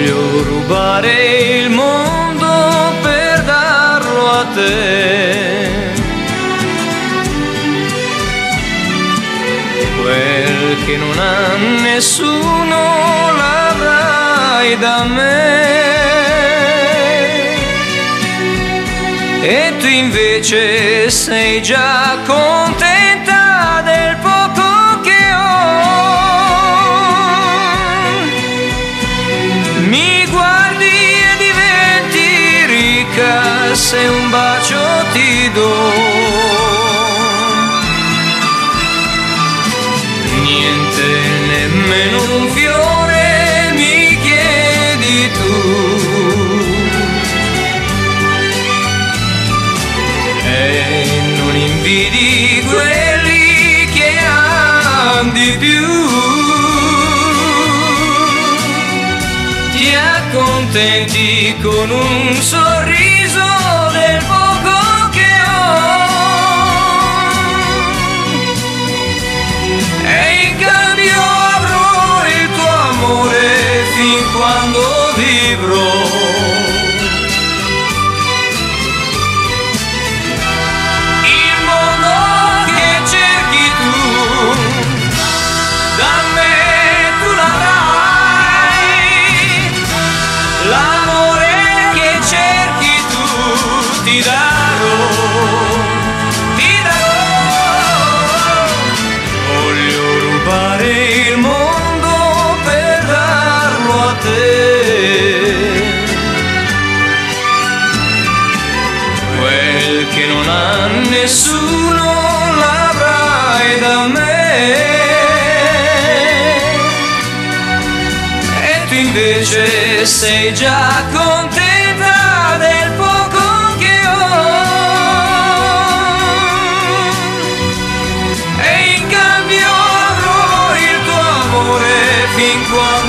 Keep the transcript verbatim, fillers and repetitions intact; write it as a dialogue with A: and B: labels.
A: Voglio rubare il mondo per darlo a te. Quel che non ha nessuno l'avrai da me. E tu invece sei già contenta del poco che ho. Mi guardi e diventi ricca se un bacio ti do. Niente, nemmeno un fiore mi chiedi tu. E non invidi quelli che han di più. Ti accontenti con un sorriso del poco che ho. E in cambio avrò il tuo amore fin quando vivrò. L'amore che cerchi tu ti darò, ti darò. Voglio rubare il mondo per darlo a te. Quel che non ha nessuno l'avrai da me. Invece sei già contenta del poco che ho. E in cambio avrò il tuo amore fin quando